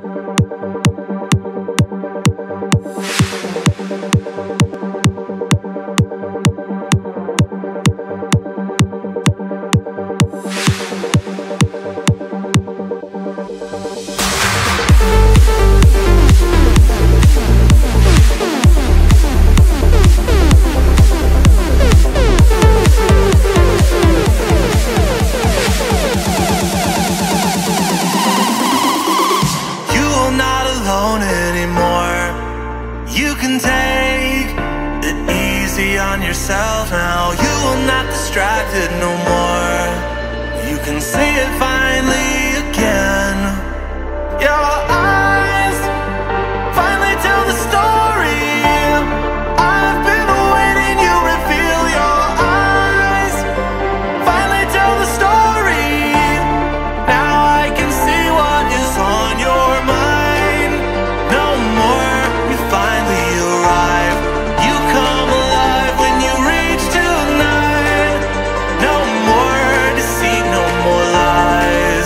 You can take it easy on yourself now. You will not distracted no more. You can see it finally again. Your eyes finally tell the story. I've been waiting, you reveal your eyes. Finally tell the story. Now I can see what is on your mind. No more, you finally arrive. You come alive when you reach tonight. No more deceit, no more lies.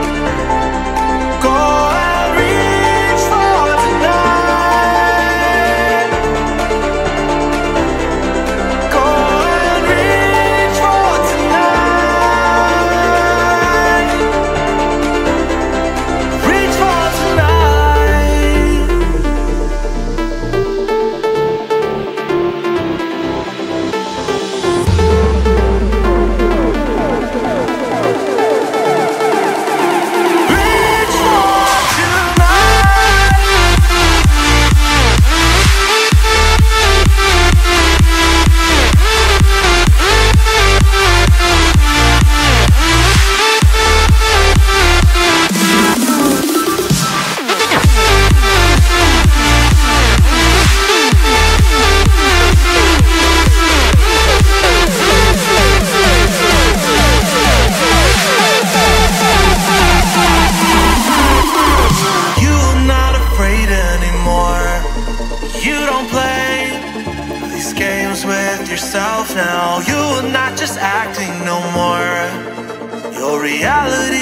Go and reach for tonight. Go and reach for tonight. Reach for tonight. Reach for You're not afraid anymore. You don't play these games with yourself now. You're not just acting no more. Your reality